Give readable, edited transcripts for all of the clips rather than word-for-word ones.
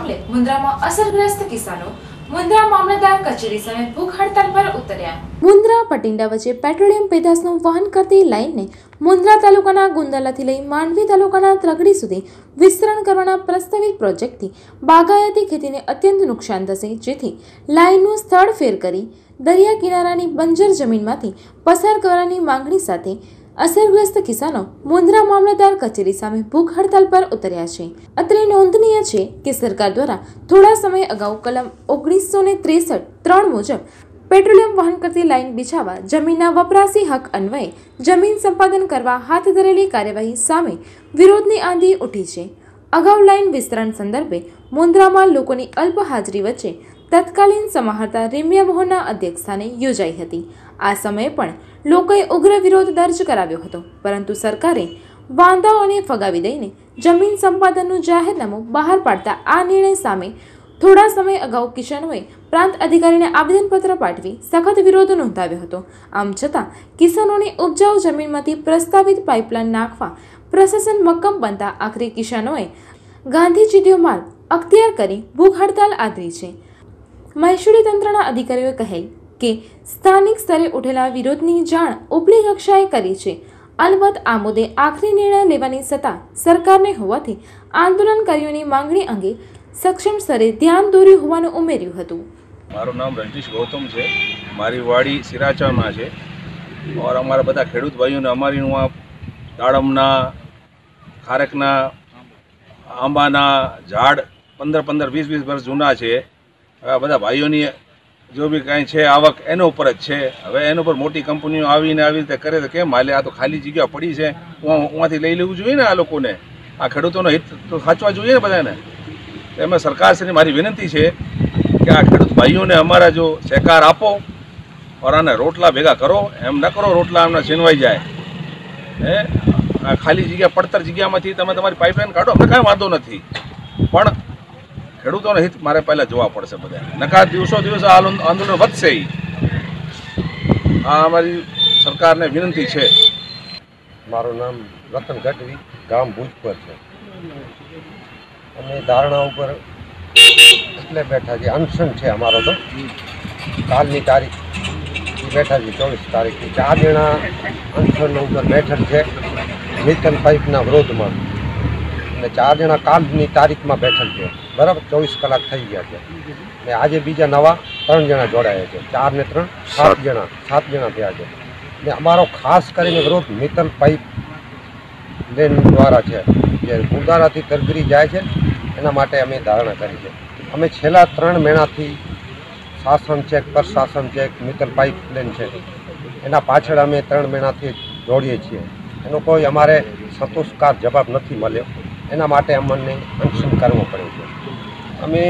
मामले मुंद्रा में असरग्रस्त किसानों मुंद्रा मामलतदार कचेरी सामे भूख हड़ताल पर उतर्या। मुंद्रा पटिंडा वच्चे पेट्रोलियम पेदाशનું વહન કરતી લાઇનને મુંદ્રા તાલુકાના ગુંદાલાથી લઈ માંડવી તાલુકાના ત્રગડી સુધી વિસ્તરણ કરવાના પ્રસ્તાવિત પ્રોજેક્ટથી બાગાયતી ખેતીને અત્યંત નુકસાન થશે, જેથી લાઇનનું સ્થળ ફેર કરી દરિયા કિનારાની બંજર જમીનમાંથી પસાર કરવાની માંગણી સાથે અસરગ્રસ્ત કિસાનો મુંદ્રા મામલતદાર કચેરી સામે ભૂખ હડતાલ પર ઉતર્યા છે। અત્રે નોંધનીય છે કે સરકાર દ્વારા થોડા સમય અગાઉ કલમ 1963 મુજબ પેટ્રોલિયમ વહન કરતી લાઇન બિછાવવા જમીનના વપરાશી હક અન્વયે જમીન સંપાદન કરવા હાથ ધરેલી કાર્યવાહી સામે વિરોધની આંધી ઉઠી છે। અગાઉ લાઇન વિસ્તરણ સંદર્ભે મુંદ્રામાં લોકોની અલ્પ હાજરી વચ્ચે તત્કાલીન સમાહર્તા રેમ્યા મોહનના અધ્યક્ષસ્થાને યોજાઈ હતી। આ સમયે પણ લોકોએ ઉગ્ર વિરોધ દર્જ કરાવ્યો હતો, પરંતુ સરકારે વાંધાઓને ફગાવી દઈને જમીન સંપાદનનું જાહેરનામું બહાર પાડતા આ નિર્ણય સામે થોડા સમય અગાઉ કિસાનોએ પ્રાંત અધિકારીને આવેદનપત્ર પાઠવી સખત વિરોધ નોંધાવ્યો હતો। આમ છતાં કિસાનોની ઉપજાઉ જમીનમાંથી પ્રસ્તાવિત પાઇપલાઇન નાખવા પ્રશાસન મક્કમ બનતા આખરે કિસાનોએ ગાંધીજીનો માર્ગ અખ્તિયાર કરી ભૂખ હડતાલ આદરી છે। મહેસૂલી તંત્રના અધિકારીઓએ કહેલ કે સ્થાનિક સ્તરે ઉઠેલા વિરોધની જાણ ઉપલી કક્ષાએ કરી છે। અલબત્ત આ મુદ્દે આખરી નિર્ણય લેવાની સત્તા સરકારને હોવાથી આંદોલનકારીઓની માંગણી અંગે સક્ષમ સ્તરે ધ્યાન દોર્યું હોવાનું ઉમેર્યું હતું। મારું નામ રજનીશ ગૌતમ છે, મારી વાડી સિરાચામાં છે और અમારા બધા ખેડૂત ભાઈઓને અમારી દાડમના, ખારેકના, આંબાના ઝાડ 15-15, 20-20 વર્ષ જૂના છે। હવે બધા ભાઈઓની जो भी कहीं है आवक एनो पर ज है। हवे एनो पर मोटी कंपनीओ आवीने आवी रीते करे तो केम हाले? आ तो खाली जग्या पड़ी है, वहाँथी लई लेवुं जोईए ने। आ लोकोने आ खेडूतोनो हित तो साचवा जोईए ने बधाने। एमां सरकारश्रीने मारी विनंती है कि आ खेडूत भाईओने अमारा जो सहकार आपो और आने रोटला भेगा करो। एम न करो रोटला अमने छीनवाई जाए। खाली जग्या पड़तर जग्यामांथी तमे तमारी पाइपलाइन काढो, अमने कांई वांधो नथी, पण ખેડૂતોને હિત મારે પહેલાં જોવા પડશે બધા, નકાર દિવસો દિવસ આંદોલન વધશે। આ અમારી સરકારને વિનંતી છે। મારું નામ રતન ગઢવી, ગામ ભુજપર છે। અમે ધારણા ઉપર એટલે બેઠા છીએ, અનશન છે અમારો તો। કાલની તારીખ બેઠા છીએ 24 તારીખથી। 4 જણા અનશન ઉપર બેઠક છે મિત્તલ પાઇપના વિરોધમાં, અને 4 જણા કાલની તારીખમાં બેઠક છે, બરાબર। 24 કલાક થઈ ગયા છે ને આજે બીજા નવા 3 જણા જોડાયા છે। 4 ને 3 7 જણા થયા છે ને અમારો ખાસ કરીને વિરોધ મિત્તલ પાઇપ લેન દ્વારા છે, જે ગુંદારાથી તરગરી જાય છે, એના માટે અમે ધારણા કરી છે। અમે છેલ્લા 3 મહિનાથી શાસન ચેક, પ્રશાસન ચેક, મિત્તલ પાઇપ લેન છે, એના પાછળ અમે 3 મહિનાથી દોડીએ છીએ। એનો કોઈ અમારે સંતોષકાર જવાબ નથી મળ્યો, એના માટે અમને અનશન કરવું પડે છે। અમે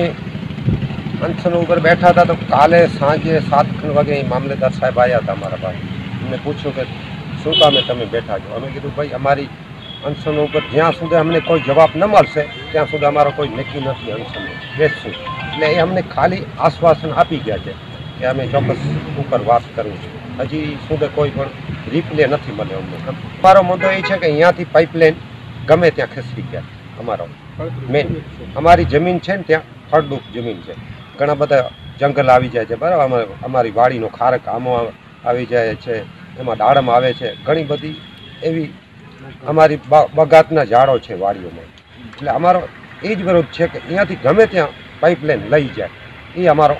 અનશન ઉપર બેઠા હતા તો કાલે સાંજે 7 વાગે મામલતદાર સાહેબ આવ્યા હતા અમારા પાસે। અમને પૂછ્યું કે શું કામે તમે બેઠા છો? અમે કીધું ભાઈ અમારી અનશન ઉપર જ્યાં સુધી અમને કોઈ જવાબ ન મળશે ત્યાં સુધી અમારો કોઈ નક્કી નથી અનશન બેસશું। એટલે એ અમને ખાલી આશ્વાસન આપી ગયા છે કે અમે ચોક્કસ ઉપર વાત કરવું છે। હજી સુધી કોઈ પણ રિપ્લે નથી મળ્યો અમને। અમારો મુદ્દો એ છે કે અહીંયાથી પાઇપલાઇન ગમે ત્યાં ખસી ગયા। અમારો મેન અમારી જમીન છે ને ત્યાં ફળદ્રુપ જમીન છે, ઘણા બધા જંગલ આવી જાય છે, બરાબર। અમારી વાડીનો ખારક આમો આવી જાય છે, એમાં દાડમ આવે છે, ઘણી બધી એવી અમારી બગાતના ઝાડો છે વાડીઓમાં। એટલે અમારો એ જ વિરોધ છે કે અહીંયાથી ગમે ત્યાં પાઇપલાઇન લઈ જાય, એ અમારો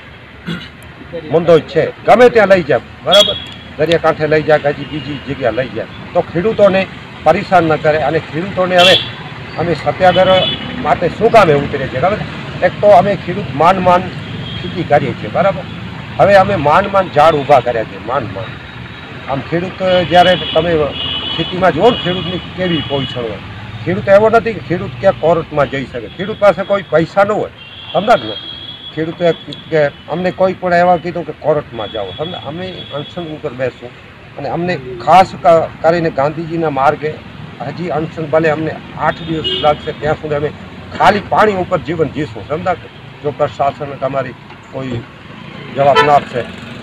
મુદ્દો જ છે। ગમે ત્યાં લઈ જાય, બરાબર, દરિયાકાંઠે લઈ જાય કે હજી બીજી જગ્યા લઈ જાય તો ખેડૂતોને પરેશાન ન કરે। અને ખેડૂતોને હવે અમે સત્યાગ્રહ માટે શું કામે ઉતરે છે ખબર? એક તો અમે ખેડૂત માંડ ખેતી કરીએ છીએ, બરાબર। હવે અમે માંડ ઝાડ ઊભા કર્યા છે, માંડ। આમ ખેડૂત જ્યારે તમે ખેતીમાં જુઓ ને ખેડૂતની કેવી પોઝિશન હોય, ખેડૂત એવો નથી કે ખેડૂત ક્યાં કોર્ટમાં જઈ શકે, ખેડૂત પાસે કોઈ પૈસા ન હોય, સમજા ને? ખેડૂતે કે અમને કોઈ પણ એવા કીધું કે કોર્ટમાં જાઓ, સમજ? અમે અનશન ઉપર બેસું અને અમને ખાસ કરીને ગાંધીજીના માર્ગે હજી અનશન ભલે અમને 8 દિવસ લાગશે ત્યાં સુધી અમે ખાલી પાણી ઉપર જીવન જીવશું, સમજા? જો પ્રશાસન તમારી કોઈ જવાબ ન આપશે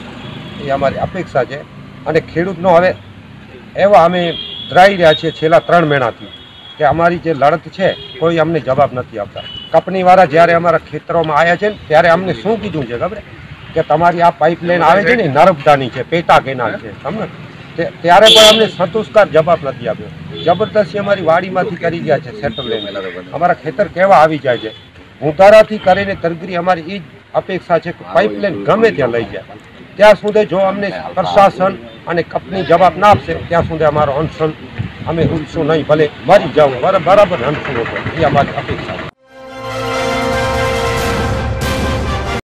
એ અમારી અપેક્ષા છે। અને ખેડૂતનો હવે એવા અમે ત્રાઈ રહ્યા છીએ છેલ્લા 3 મહિનાથી કે અમારી જે લડત છે કોઈ અમને જવાબ નથી આપતા. કંપનીવાળા જ્યારે અમારા ખેતરોમાં આવ્યા છે ને ત્યારે અમને શું કીધું છે ખબર કે તમારી આ પાઇપલાઇન આવે છે ને નર્મદાની છે, પેટા કેનાલ છે, તમને ત્યારે પણ અમને સંતુષ્ટકાર જવાબ નથી આપ્યો. જબરદસ્તી અમારી વાડીમાંથી કરી ગયા છે સેટલમેન્ટ. અમારા ખેતર કેવા આવી જાય છે. ઉધારાથી કરીને તરગરી અમારી એ જ અપેક્ષા છે કે પાઇપલાઇન ગમે ત્યાં લઈ જાય. ત્યાં સુધી જો અમને પ્રશાસન અને કંપની જવાબ ના આપશે ત્યાં સુધી અમારો અનશન અમે ઉઠશું નહીં, ભલે મરી જાવ બરાબર અનશન એ અમારી અપેક્ષા છે.